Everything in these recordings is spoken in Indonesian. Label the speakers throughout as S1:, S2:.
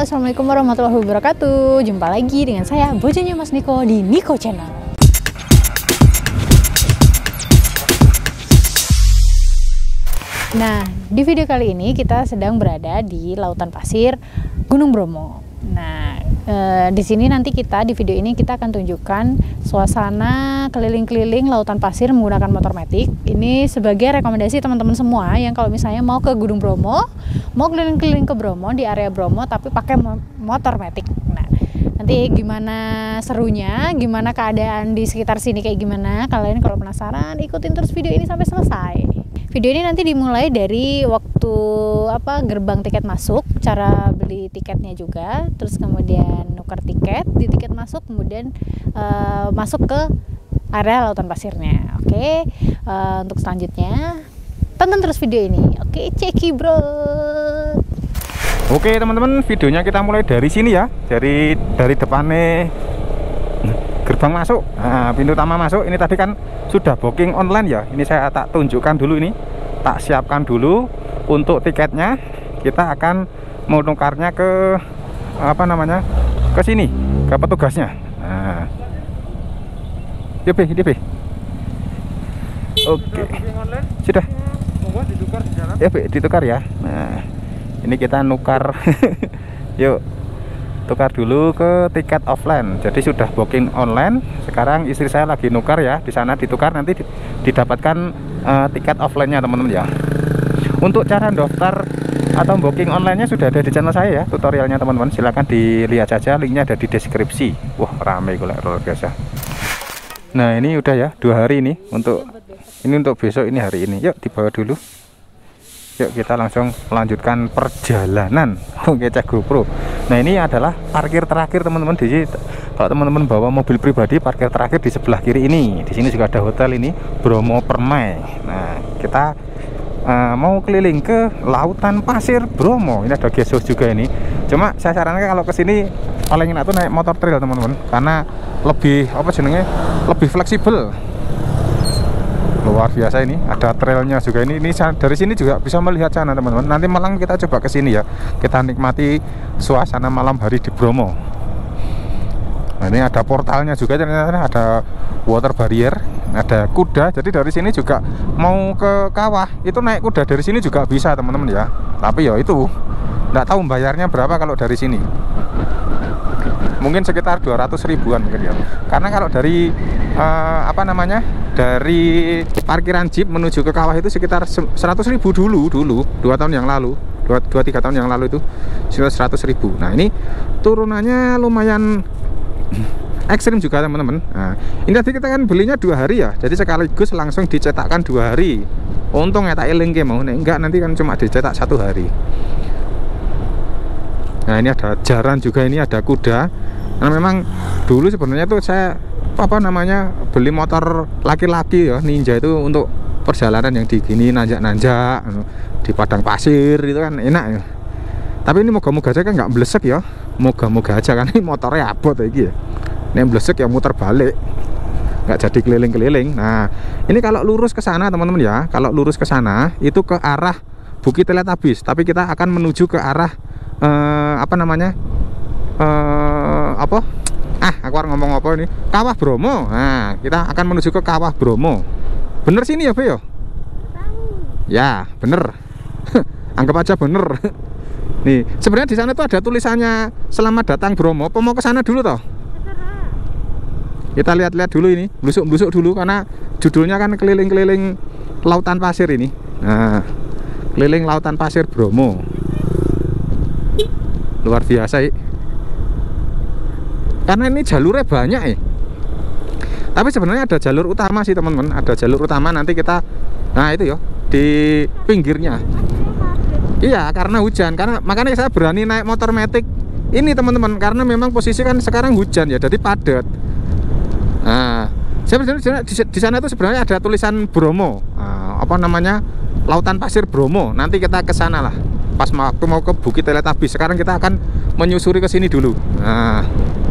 S1: assalamualaikum warahmatullahi wabarakatuh. Jumpa lagi dengan saya, bojanya Mas Niko di Niko Channel. Nah, di video kali ini kita sedang berada di lautan pasir Gunung Bromo. Nah, di sini nanti di video ini kita akan tunjukkan suasana keliling-keliling lautan pasir menggunakan motor matic. Ini sebagai rekomendasi teman-teman semua yang kalau misalnya mau ke Gunung Bromo, mau keliling-keliling ke Bromo di area Bromo tapi pakai motor matic. Nah, nanti gimana serunya, gimana keadaan di sekitar sini kayak gimana. Kalian kalau penasaran, ikutin terus video ini sampai selesai. Video ini nanti dimulai dari waktu gerbang tiket masuk, cara beli tiketnya juga, terus kemudian nuker tiket di tiket masuk, kemudian masuk ke area lautan pasirnya. Oke, untuk selanjutnya tonton terus video ini. Oke, ceki bro.
S2: Oke teman-teman, videonya kita mulai dari sini ya, dari depannya gerbang masuk. Nah, pintu utama masuk ini tadi kan sudah booking online ya. Ini saya tak tunjukkan dulu, ini tak siapkan dulu untuk tiketnya. Kita akan menukarnya ke ke sini, ke petugasnya. Nah, DP. Oke, sudah ya, ditukar ya. Nah, ini kita nukar. Yuk, tukar dulu ke tiket offline. Jadi sudah booking online. Sekarang istri saya lagi nukar ya. Di sana ditukar, nanti didapatkan tiket offline-nya teman-teman ya. Untuk cara daftar atau booking online-nya sudah ada di channel saya ya, tutorialnya teman-teman. Silahkan dilihat saja, linknya ada di deskripsi. Wah, rame golek luar biasa. Nah, ini udah ya, 2 hari ini untuk besok, ini hari ini. Yuk dibawa dulu. Yuk kita langsung melanjutkan perjalanan. Oke, cek GoPro. Nah, ini adalah parkir terakhir teman-teman. Kalau teman-teman bawa mobil pribadi, parkir terakhir di sebelah kiri ini. Di sini juga ada hotel ini, Bromo Permai. Nah, kita mau keliling ke lautan pasir Bromo. Ini ada guest house juga ini. Cuma saya sarankan kalau ke sini paling enak tuh naik motor trail teman-teman, karena lebih lebih fleksibel. Luar biasa, ini ada trailnya juga. Ini dari sini juga bisa melihat sana teman-teman. Nanti malam kita coba ke sini ya, kita nikmati suasana malam hari di Bromo. Nah, ini ada portalnya juga, ternyata ada water barrier, ada kuda. Jadi dari sini juga mau ke kawah itu naik kuda dari sini juga bisa teman-teman ya. Tapi ya itu nggak tahu bayarnya berapa kalau dari sini. Mungkin sekitar 200 ribuan mungkin ya. Karena kalau dari dari parkiran jeep menuju ke kawah itu sekitar 100 ribu dulu 2 tahun yang lalu, 2-3 tahun yang lalu itu sekitar 100 ribu. Nah, ini turunannya lumayan ekstrim juga teman-teman. Nah, ini tadi kita kan belinya 2 hari ya, jadi sekaligus langsung dicetakkan 2 hari. Untung ya tak eling mau, enggak nanti kan cuma dicetak 1 hari. Nah, ini ada jaran juga, ini ada kuda. Karena memang dulu sebenarnya tuh saya beli motor laki-laki ya, Ninja itu untuk perjalanan yang di gini, nanjak-nanjak di padang pasir itu kan enak ya. Tapi ini moga-moga aja kan nggak blesek ya, moga-moga aja kan ini motornya abot lagi ya. Ini blesek ya muter balik, nggak jadi keliling-keliling. Nah, ini kalau lurus ke sana teman-teman ya, kalau lurus ke sana itu ke arah Bukit Teletabis, tapi kita akan menuju ke arah aku harus ngomong apa ini, Kawah Bromo. Nah, kita akan menuju ke Kawah Bromo. Bener sini ya, Be ya? Ya, bener. Anggap aja bener. Nih, sebenarnya di sana tuh ada tulisannya Selamat Datang Bromo. Apa mau ke sana dulu toh? Kita lihat-lihat dulu ini, blusuk-blusuk dulu karena judulnya kan keliling-keliling lautan pasir ini. Nah, keliling lautan pasir Bromo. Luar biasa ya. Karena ini jalurnya banyak ya. Tapi sebenarnya ada jalur utama sih teman-teman, ada jalur utama nanti kita, nah itu ya di pinggirnya. Iya, karena hujan, makanya saya berani naik motor matic ini teman-teman, karena memang posisi kan sekarang hujan ya, jadi padat. Nah, sebenarnya di sana itu sebenarnya ada tulisan Bromo, lautan pasir Bromo. Nanti kita ke sana lah. Pas waktu mau ke Bukit Teletabis. Sekarang kita akan menyusuri ke sini dulu. Nah,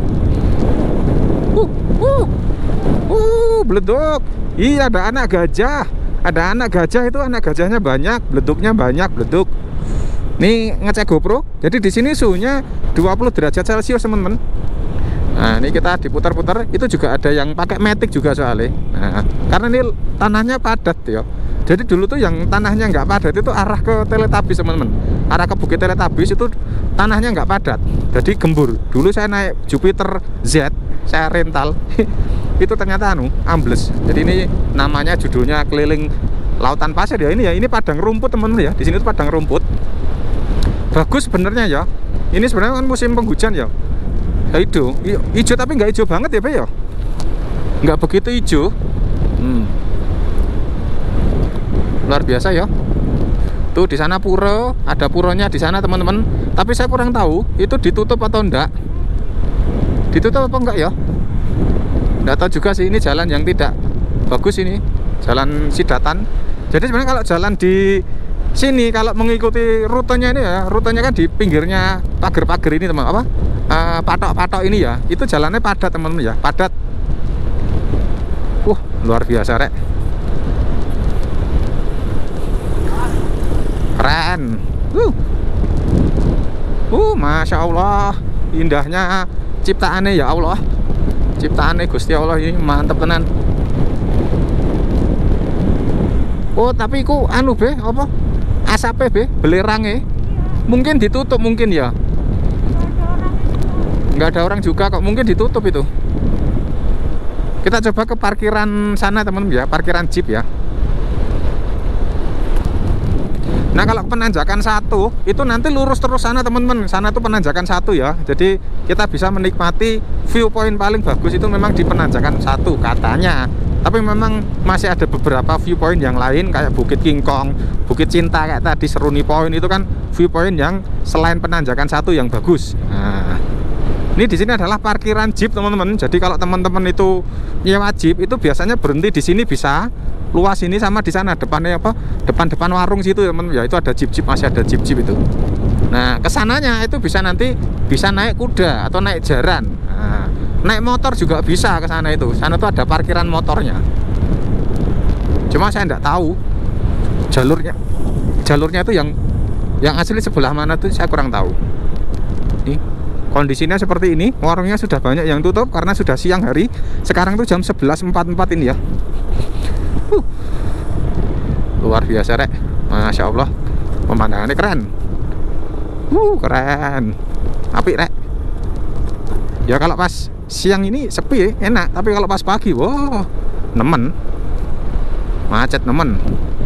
S2: beleduk. Iya, ada anak gajah. Ada anak gajah, itu anak gajahnya banyak, beleduknya banyak, beleduk. Ini ngecek GoPro. Jadi di sini suhunya 20 derajat Celcius teman-teman. Nah ini kita diputar-putar. Itu juga ada yang pakai matic juga soalnya. Nah, karena ini tanahnya padat ya. Jadi dulu tuh yang tanahnya nggak padat itu arah ke Teletubbies teman-teman. Arah ke Bukit Teletubbies itu tanahnya nggak padat. Jadi gembur. Dulu saya naik Jupiter Z, saya rental. Itu ternyata ambles. Jadi ini namanya judulnya keliling lautan pasir ya. Ini padang rumput teman-teman ya. Di sini tuh padang rumput. Bagus sebenarnya ya. Ini sebenarnya kan musim penghujan ya. Ya hijau tapi nggak hijau banget ya Pak ya. Nggak begitu hijau. Luar biasa ya. Tuh di sana pura, ada puronya di sana teman-teman. Tapi saya kurang tahu itu ditutup atau enggak. Ditutup apa enggak ya? Enggak tahu juga sih, ini jalan yang tidak bagus ini. Jalan Sidatan. Jadi sebenarnya kalau jalan di sini kalau mengikuti rutenya ini ya, rutenya kan di pinggirnya pagar-pagar ini teman apa? Patok-patok ini ya. Itu jalannya padat teman-teman ya, padat. Luar biasa rek. Keren. Masya Allah, indahnya ciptaannya ya Allah. Ciptaannya Gusti Allah ini mantep tenan. Tapi ku anu be, apa? Asapnya be, belerangnya mungkin ditutup mungkin ya. Nggak ada orang juga kok, mungkin ditutup itu. Kita coba ke parkiran sana teman-teman ya, parkiran jeep ya. Nah kalau penanjakan 1 itu nanti lurus terus sana teman-teman. Sana tuh penanjakan 1 ya. Jadi kita bisa menikmati viewpoint paling bagus itu memang di penanjakan 1 katanya. Tapi memang masih ada beberapa viewpoint yang lain kayak Bukit King Kong, Bukit Cinta kayak tadi, Seruni Point itu kan viewpoint yang selain penanjakan 1 yang bagus. Nah, ini di sini adalah parkiran jeep teman-teman. Jadi kalau teman-teman itu nyewa jeep itu biasanya berhenti di sini bisa. Luas ini sama di sana depannya apa? Depan warung situ teman ya, itu ada jeep-jeep, masih ada jeep-jeep itu. Nah, kesananya itu bisa nanti bisa naik kuda atau naik jaran. Nah, naik motor juga bisa ke sana itu. Sana tuh ada parkiran motornya. Cuma saya enggak tahu jalurnya. Jalurnya itu yang asli sebelah mana tuh saya kurang tahu. Nih, kondisinya seperti ini. Warungnya sudah banyak yang tutup karena sudah siang hari. Sekarang tuh jam 11.44 ini ya. Luar biasa rek, Masya Allah, pemandangannya keren. Keren, apik rek. Ya kalau pas siang ini sepi enak, tapi kalau pas pagi wow, nemen, macet nemen.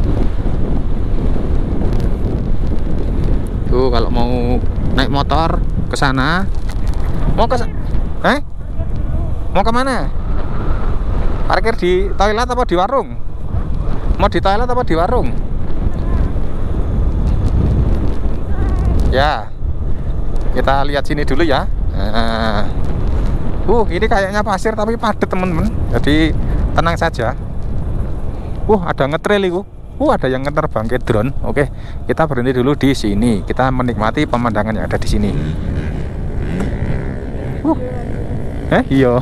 S2: Tuh kalau mau naik motor ke sana, mau ke mana? Parkir di toilet apa di warung? Mau di toilet apa di warung? Ya, kita lihat sini dulu ya. Ini kayaknya pasir tapi padat teman-teman. Jadi tenang saja. Ada ngetrail itu. Ada yang ngeterbang ke drone. Oke, kita berhenti dulu di sini. Kita menikmati pemandangan yang ada di sini. Iya.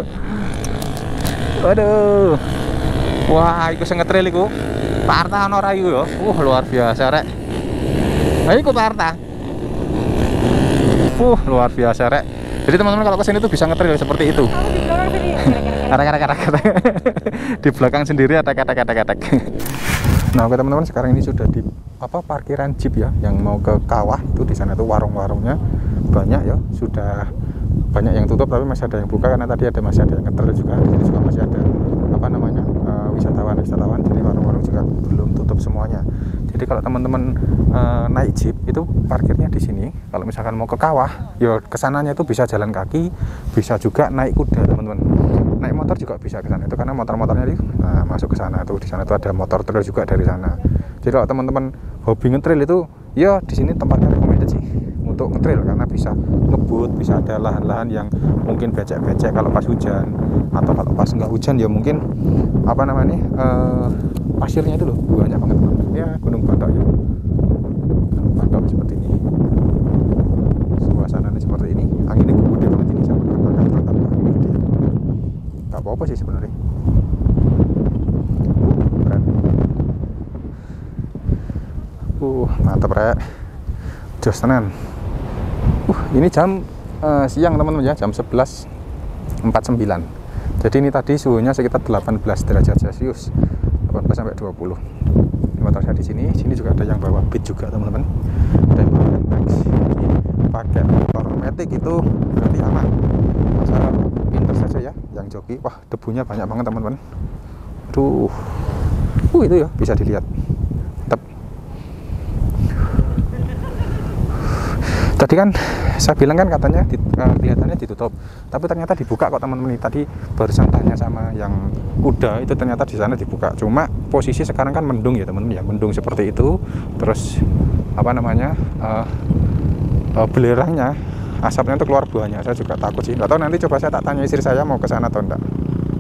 S2: Waduh. Wah, iku sing ngetrail iku. Pak Arta ono ora iku ya. Luar biasa rek. Iku Pak Arta. Luar biasa rek. Jadi teman-teman kalau kesini tuh bisa ngetrail seperti itu. Di belakang sendiri ada katak-katak. Nah, oke teman-teman, sekarang ini sudah di parkiran jeep ya, yang mau ke kawah itu. Di sana tuh warung-warungnya banyak ya, sudah banyak yang tutup tapi masih ada yang buka karena tadi masih ada yang ngetrail juga. Di sini juga masih ada wisatawan. Jadi warung-warung juga belum tutup semuanya. Jadi kalau teman-teman naik jeep itu parkirnya di sini. Kalau misalkan mau ke kawah, ya kesananya itu bisa jalan kaki, bisa juga naik kuda teman-teman. Naik motor juga bisa ke sana itu karena motor-motornya masuk ke sana tuh. Di sana tuh ada motor trail juga dari sana. Jadi kalau teman-teman hobi ngetrail itu, ya di sini tempatnya recommended sih untuk ngetrail karena bisa ngebut, bisa ada lahan-lahan yang mungkin becek-becek kalau pas hujan, atau kalau pas nggak hujan ya mungkin pasirnya itu loh banyak banget ya. Gunung Batok ya, Gunung Batok seperti ini, suasananya seperti ini. Anginnya gede banget ini, sama kata angin gede. Nggak apa-apa sih sebenarnya. Keren. Mantap rek. jos tenan. Ini jam siang teman-teman ya, jam 11.49. Jadi ini tadi suhunya sekitar 18 derajat Celcius, 18 sampai 20. Ini motor saya di sini juga ada yang bawa Beat juga teman-teman. Ada yang bawa Max. Pakai motor Matic itu berarti aman. Masalah pinter saja ya yang joki. Wah, debunya banyak banget teman-teman. Aduh. Itu ya bisa dilihat. Mantap. Tadi kan saya bilang kan katanya kelihatannya ditutup, tapi ternyata dibuka kok teman-teman. Tadi barusan tanya sama yang kuda itu, ternyata di sana dibuka. Cuma posisi sekarang kan mendung ya teman-teman ya, mendung seperti itu. Terus apa namanya belerangnya, asapnya itu keluar buahnya. Saya juga takut sih. Nggak tahu, nanti coba saya tak tanya istri saya mau ke sana atau enggak.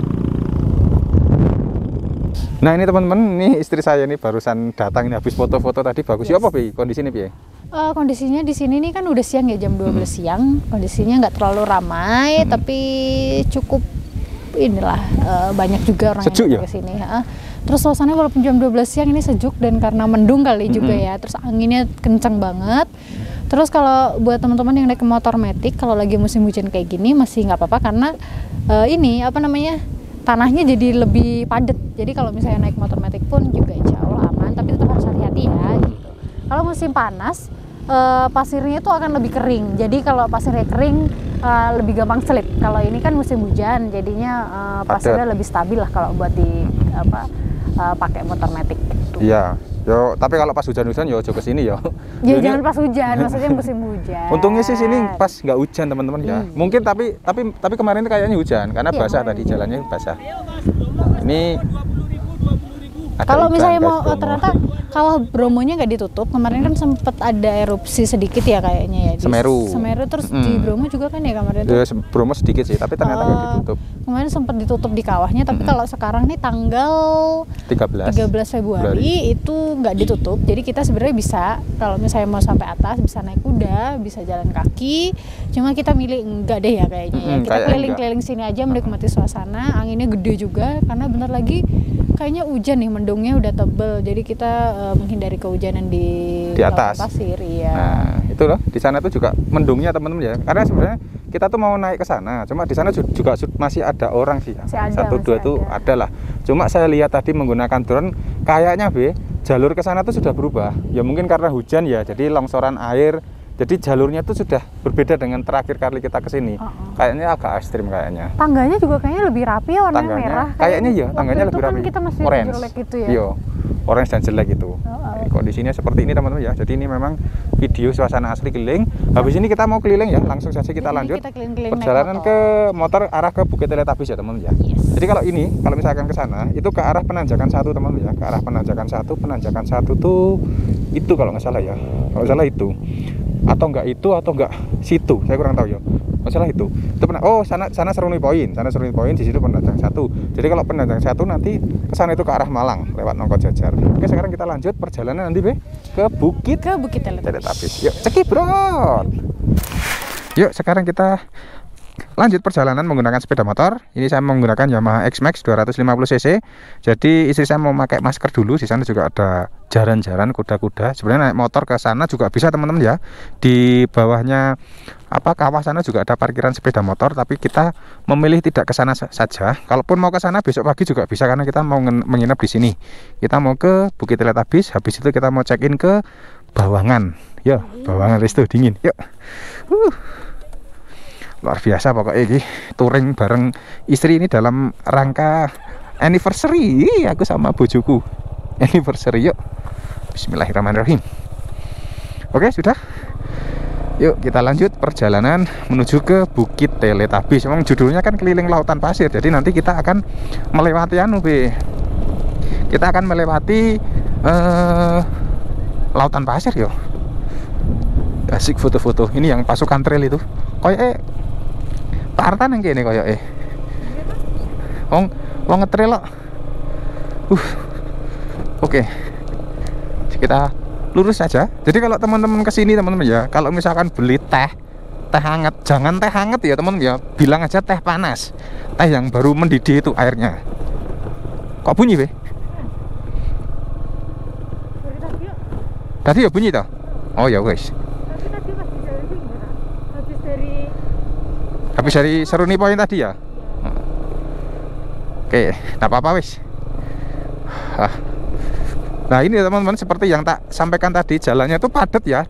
S2: Nah ini teman-teman, ini istri saya ini barusan datang, ini habis foto-foto tadi. Bagus ya apa Pi? Kondisi ini Pi?
S1: Kondisinya di sini nih kan udah siang ya, jam 12 siang. Kondisinya nggak terlalu ramai, tapi cukup inilah banyak juga orang
S2: sejuk
S1: yang ke sini. Terus suasananya walaupun jam 12 siang ini sejuk, dan karena mendung kali juga ya. Terus anginnya kencang banget. Terus kalau buat teman-teman yang naik motor Matic, kalau lagi musim hujan kayak gini masih nggak apa-apa, karena ini apa namanya, tanahnya jadi lebih padat. Jadi kalau misalnya naik motor Matic pun juga insya Allah aman, tapi tetap harus hati-hati ya gitu. Kalau musim panas, pasirnya itu akan lebih kering. Jadi kalau pasirnya kering, lebih gampang slip. Kalau ini kan musim hujan, jadinya pasirnya lebih stabil lah kalau buat di pakai motor Matic.
S2: Iya. Yo, tapi kalau pas hujan-hujan yo ke sini yo.
S1: Ya jangan pas hujan, maksudnya musim hujan.
S2: Untungnya sih sini pas nggak hujan teman-teman ya. Mungkin tapi kemarin kayaknya hujan karena basah tadi, jalannya basah. Ini
S1: kalau misalnya mau ternyata kawah Bromonya nggak ditutup, kemarin kan sempat ada erupsi sedikit ya kayaknya ya di Semeru, terus di Bromo juga kan ya kemarin itu.
S2: Ya, Bromo sedikit sih, tapi ternyata nggak ditutup.
S1: Kemarin sempat ditutup di kawahnya, tapi kalau sekarang nih tanggal 13 Februari itu nggak ditutup. Jadi kita sebenarnya bisa, kalau misalnya mau sampai atas bisa naik kuda, bisa jalan kaki. Cuma kita milih enggak deh ya kayaknya ya. Kita keliling-keliling sini aja menikmati suasana. Anginnya gede juga karena bentar lagi kayaknya hujan nih, mendungnya udah tebel, jadi kita menghindari kehujanan di
S2: atas
S1: pasir. Iya.
S2: Nah itu loh, di sana tuh juga mendungnya teman-teman ya, karena sebenarnya kita tuh mau naik ke sana, cuma di sana juga masih ada orang sih, satu dua itu ada lah. Cuma saya lihat tadi menggunakan drone, kayaknya jalur ke sana tuh sudah berubah. Ya mungkin karena hujan ya, jadi longsoran air. Jadi jalurnya itu sudah berbeda dengan terakhir kali kita kesini. Kayaknya agak ekstrim kayaknya.
S1: Tangganya juga kayaknya lebih rapi ya, warnanya merah.
S2: Kayaknya ya, tangganya lebih rapi.
S1: Kan kita masih
S2: orange
S1: jelek gitu ya.
S2: Iya, orange dan jelek gitu. Kondisinya seperti ini teman-teman ya. Jadi ini memang video suasana asli keliling. Habis ini kita mau keliling ya, langsung saja kita lanjut. Kita perjalanan ke motor arah ke Bukit Teletubbies ya teman-teman ya. Jadi kalau misalkan ke sana itu ke arah penanjakan 1 teman-teman ya. Ke arah penanjakan 1 tuh itu kalau nggak salah ya. Kalau salah itu. Atau enggak itu atau enggak situ, saya kurang tahu ya. Masalah itu pernah, sana Seruni Point, di situ penajam 1. Jadi kalau penajam 1 nanti ke sana itu ke arah Malang lewat Nongko Jajar. Oke, sekarang kita lanjut perjalanan nanti ke Bukit Teletubbies. Yuk, cekibrot. Yuk, sekarang kita lanjut perjalanan menggunakan sepeda motor. Ini saya menggunakan Yamaha X-Max 250cc. Jadi istri saya mau pakai masker dulu. Di sana juga ada jaran-jaran kuda-kuda. Sebenarnya naik motor ke sana juga bisa teman-teman ya. Di bawahnya kawah sana juga ada parkiran sepeda motor, tapi kita memilih tidak ke sana saja. Kalaupun mau ke sana besok pagi juga bisa, karena kita mau menginap di sini. Kita mau ke Bukit Teletubbies, habis itu kita mau check-in ke Bawangan. Yo, Bawangan Resto dingin. Yuk. Luar biasa pokoknya ini touring bareng istri ini dalam rangka anniversary. Aku sama bojoku anniversary. Yuk, bismillahirrahmanirrahim. Oke, sudah. Yuk kita lanjut perjalanan menuju ke Bukit Teletubbies. Memang judulnya kan keliling lautan pasir, jadi nanti kita akan melewati kita akan melewati lautan pasir. Yo, asik foto-foto. Ini yang pasukan trail itu Pak Artan yang kene wong ngetrail kok. Oke. Kita lurus saja. Jadi kalau teman-teman kesini teman-teman ya, kalau misalkan beli teh hangat, jangan teh hangat ya teman-teman ya, bilang aja teh panas, teh yang baru mendidih itu airnya. Kok bunyi tadi ya bunyi toh? Oh ya guys. Habis dari Seruni Point tadi ya. Oke, nggak apa-apa wis. Nah ini teman-teman, seperti yang tak sampaikan tadi, jalannya tuh padat ya.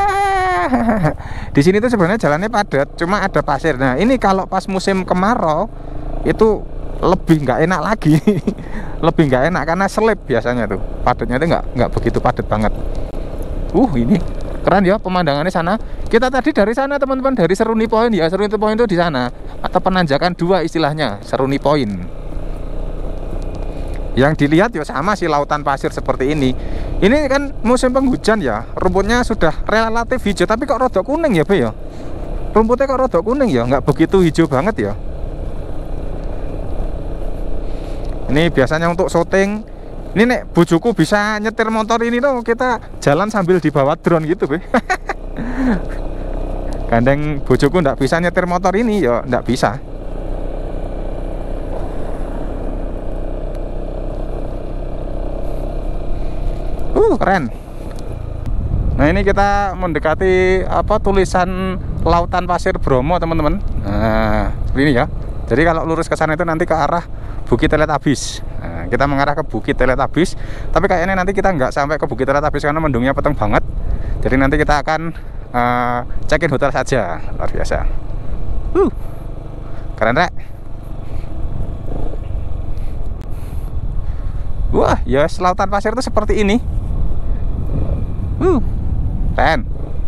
S2: Di sini tuh sebenarnya jalannya padat, cuma ada pasir. Nah ini kalau pas musim kemarau itu lebih nggak enak lagi. Lebih nggak enak karena selip biasanya tuh. Padatnya tuh nggak begitu padat banget. Ini keren ya pemandangannya sana. Kita tadi dari sana teman-teman, dari Seruni Point ya. Seruni Point itu di sana, atau penanjakan 2 istilahnya, Seruni Point. Yang dilihat ya sama sih, lautan pasir seperti ini. Ini kan musim penghujan ya, rumputnya sudah relatif hijau, tapi kok rodok kuning ya Be ya. Rumputnya kok rodok kuning ya, nggak begitu hijau banget ya. Ini biasanya untuk syuting. Ini nek bojoku bisa nyetir motor ini tuh, kita jalan sambil dibawa drone gitu Be. Gandeng bojoku nggak bisa nyetir motor ini ya, nggak bisa. Keren. Nah ini kita mendekati tulisan lautan pasir Bromo teman-teman. Nah seperti ini ya. Jadi kalau lurus ke sana itu nanti ke arah Bukit Teletabis. Nah, kita mengarah ke Bukit Teletabis. Tapi kayaknya nanti kita nggak sampai ke Bukit Teletabis karena mendungnya peteng banget. Jadi nanti kita akan check-in hotel saja. Luar biasa. Keren rek. Wah, ya yes, lautan pasir itu seperti ini. Keren.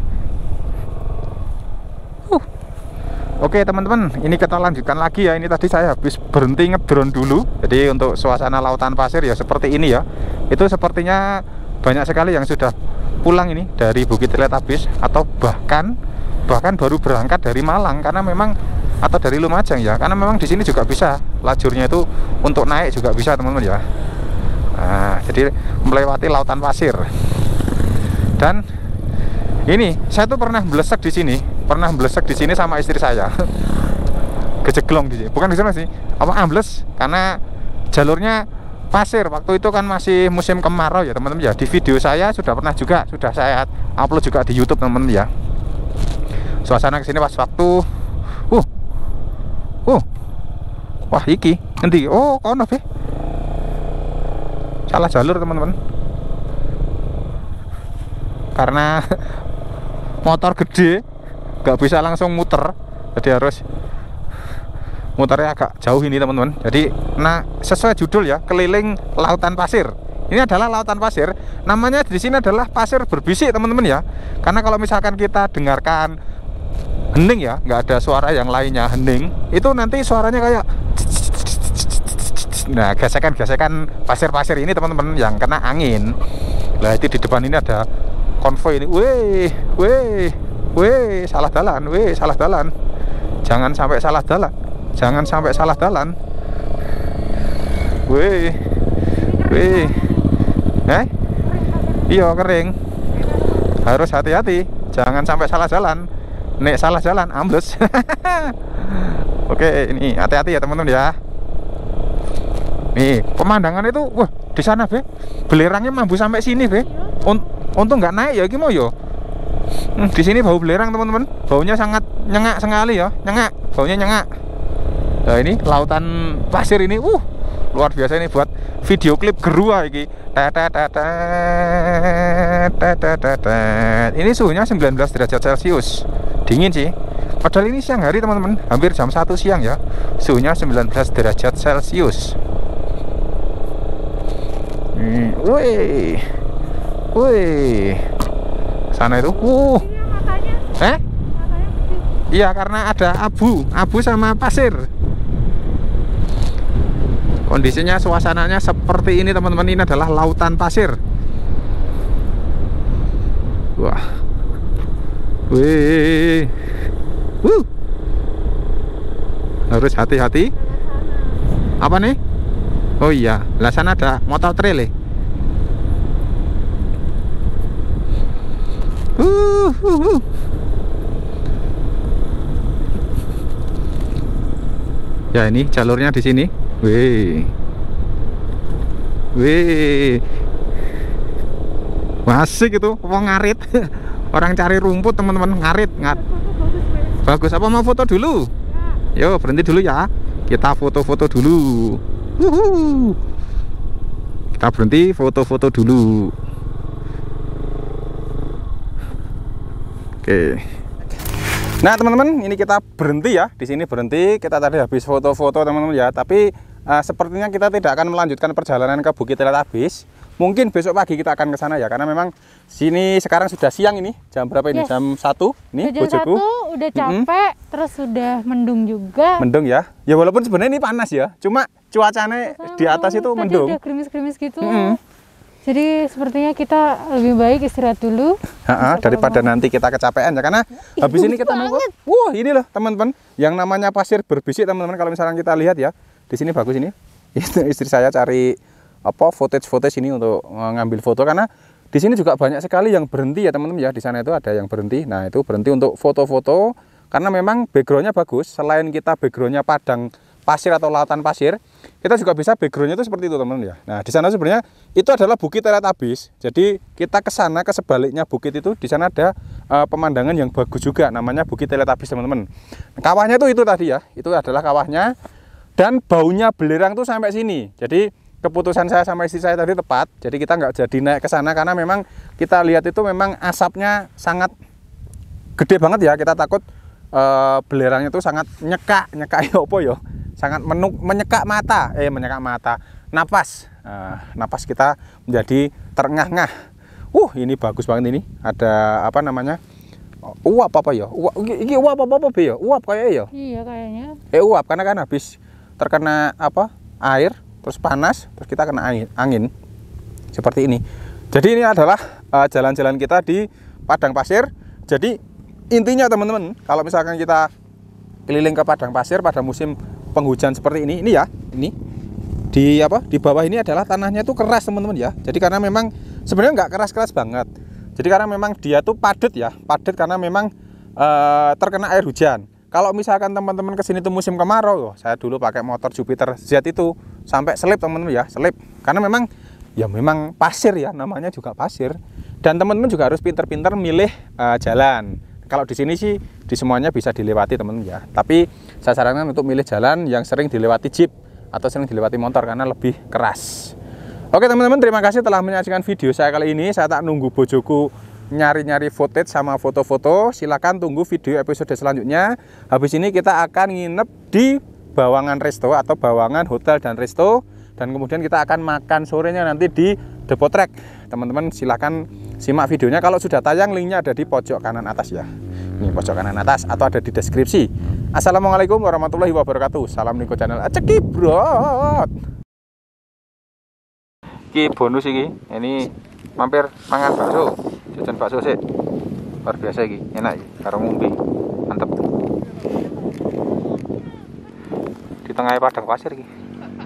S2: Oke teman-teman, ini kita lanjutkan lagi ya. Ini tadi saya habis berhenti ngedrone dulu. Jadi untuk suasana lautan pasir ya seperti ini ya. Itu sepertinya banyak sekali yang sudah pulang ini dari Bukit Teletabis, atau bahkan baru berangkat dari Malang, karena memang, atau dari Lumajang ya, karena memang di sini juga bisa lajurnya itu untuk naik juga bisa teman-teman ya. Nah, jadi melewati lautan pasir. Dan ini saya tuh pernah blesek di sini sama istri saya. Kejeglong di sini, bukan di sana sih, ambles karena jalurnya pasir. Waktu itu kan masih musim kemarau ya teman-teman ya. Di video saya sudah saya upload juga di YouTube teman-teman ya. Suasana kesini pas waktu wah iki nanti kono Be, salah jalur teman-teman, karena motor gede nggak bisa langsung muter, jadi harus muternya agak jauh ini teman-teman. Jadi sesuai judul ya, keliling lautan pasir. Ini adalah lautan pasir, namanya di sini adalah pasir berbisik teman-teman ya. Karena kalau misalkan kita dengarkan hening ya, nggak ada suara yang lainnya, hening itu nanti suaranya kayak gesekan pasir-pasir ini teman-teman yang kena angin. Nah itu di depan ini ada konvoy ini, salah jalan, jangan sampai salah jalan, iya kering, harus hati-hati, jangan sampai salah jalan. Nek salah jalan ambles. Oke, ini hati-hati ya teman-teman ya. Nih pemandangan itu, wah di sana Be, belerangnya mambu sampai sini Be. Untung nggak naik ya, gimana yo. Di sini bau belerang teman-teman, baunya sangat nyengat sekali ya, baunya nyengat. Nah ini lautan pasir ini, luar biasa ini buat video klip gerua ini. Ini suhunya 19 derajat Celcius, dingin sih. Padahal ini siang hari teman-teman, hampir jam 1 siang ya. Suhunya 19 derajat Celcius. Wih, sana itu, iya karena ada abu sama pasir. Kondisinya, suasananya seperti ini teman-teman. Ini adalah lautan pasir. Wah, harus hati-hati. Apa nih? Oh iya, lah sana ada motor trail. Ya ini jalurnya di sini. Asik itu, wong ngarit. Orang cari rumput teman-teman, ngarit. Bagus, apa mau foto dulu? Yuk berhenti dulu ya. Kita foto-foto dulu. Wuhu. Kita berhenti foto-foto dulu. Oke. Nah teman-teman, ini kita berhenti ya. Di sini berhenti. Kita tadi habis foto-foto teman-teman ya. Tapi sepertinya kita tidak akan melanjutkan perjalanan ke Bukit Teletabis. Mungkin besok pagi kita akan ke sana ya. Karena memang sini sekarang sudah siang ini. Jam berapa ini? Jam 1. Ini
S1: jam
S2: bojoku.
S1: 1 udah capek, terus sudah mendung juga.
S2: Mendung ya. Ya walaupun sebenarnya ini panas ya. Cuma cuacanya di atas itu
S1: tadi
S2: mendung.
S1: udah gerimis-gerimis gitu. Jadi sepertinya kita lebih baik istirahat dulu.
S2: Daripada nanti kita kecapean ya, karena habis ini kita nunggu. Wah, ini loh teman-teman, yang namanya pasir berbisik teman-teman. Kalau misalnya kita lihat ya, di sini bagus ini. Itu istri saya cari apa footage ini untuk ngambil foto, karena di sini juga banyak sekali yang berhenti ya teman-teman ya. Di sana itu ada yang berhenti. Nah, itu berhenti untuk foto-foto karena memang backgroundnya bagus. Selain kita backgroundnya padang pasir atau lautan pasir, kita juga bisa backgroundnya itu seperti itu teman-teman ya. Nah di sana sebenarnya itu adalah Bukit Teletabis. Jadi kita ke sana, ke sebaliknya bukit itu, di sana ada pemandangan yang bagus juga, namanya Bukit Teletabis teman-teman. Kawahnya itu tadi ya, itu adalah kawahnya, dan baunya belerang tuh sampai sini. Jadi keputusan saya sama istri saya tadi tepat. Jadi kita nggak jadi naik ke sana karena memang kita lihat itu memang asapnya sangat gede banget ya. Kita takut belerangnya itu sangat nyekak apa ya? Sangat menyekak mata, napas kita menjadi terengah-engah. Ini bagus banget ini. Ada apa namanya? Uap apa ya? Ini uap apa ya? Uap kayaknya ya?
S1: Iya kayaknya.
S2: Uap karena kan habis terkena apa? Air, terus panas, terus kita kena angin. Seperti ini. Jadi ini adalah jalan-jalan kita di padang pasir. Jadi intinya teman-teman, kalau misalkan kita keliling ke padang pasir pada musim penghujan seperti ini ya, ini di bawah ini adalah tanahnya itu keras teman-teman ya. Jadi karena memang sebenarnya nggak keras-keras banget. Jadi karena memang dia tuh padat ya, padat karena memang terkena air hujan. Kalau misalkan teman-teman kesini tuh musim kemarau, saya dulu pakai motor Jupiter Z itu sampai selip teman-teman ya, selip. Karena memang ya memang pasir ya, namanya juga pasir. Dan teman-teman juga harus pinter-pinter milih jalan. Kalau di sini sih di semuanya bisa dilewati teman-teman ya. Tapi saya sarankan untuk milih jalan yang sering dilewati jeep atau sering dilewati motor karena lebih keras. Oke teman-teman, terima kasih telah menyaksikan video saya kali ini. Saya tak nunggu bojoku nyari-nyari footage sama foto-foto. Silakan tunggu video episode selanjutnya. Habis ini kita akan nginep di Bawangan Resto atau Bawangan Hotel dan Resto. Dan kemudian kita akan makan sorenya nanti di Depot Trek. Teman-teman silahkan simak videonya. Kalau sudah tayang, linknya ada di pojok kanan atas ya. Ini pojok kanan atas atau ada di deskripsi. Assalamualaikum warahmatullahi wabarakatuh. Salam Niko Channel. Cekibrot. Ki bonus ini mampir mangan bakso. Jajan bakso sih. Luar biasa iki, enak iki, karo ngombe. Mantep. Di tengah padang pasir iki.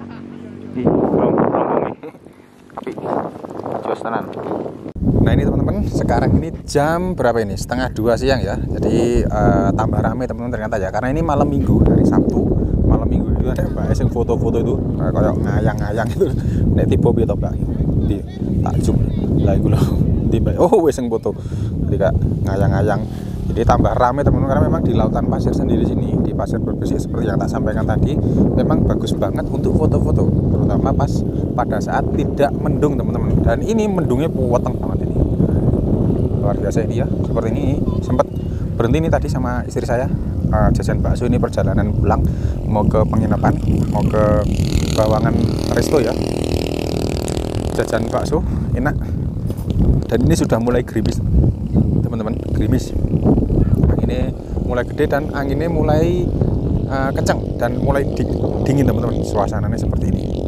S2: Rombong iki. Apik. Jos tenan. Nah ini teman-teman, sekarang ini jam berapa ini? 1:30 siang ya. Jadi tambah rame teman-teman ternyata ya. Karena ini malam minggu, hari Sabtu. Malam minggu itu ada mbak yang foto-foto itu kayak ngayang-ngayang itu. Nek tiba piye to mbak? Di takjub. Lah iku lho. Tiba wis sing foto. Jadi kayak ngayang-ngayang. Jadi tambah rame teman-teman karena memang di lautan pasir sendiri sini, di pasir berbisik seperti yang tak sampaikan tadi, memang bagus banget untuk foto-foto, terutama pas pada saat tidak mendung teman-teman. Dan ini mendungnya puweteng banget ini. Luar biasa ini ya. Seperti ini sempat berhenti nih tadi sama istri saya jajan bakso. Ini perjalanan pulang mau ke penginapan, mau ke Bawangan Resto ya. Jajan bakso enak. Dan ini sudah mulai gerimis teman-teman, gerimis. Anginnya mulai gede dan anginnya mulai kencang dan mulai dingin teman-teman. Suasananya seperti ini.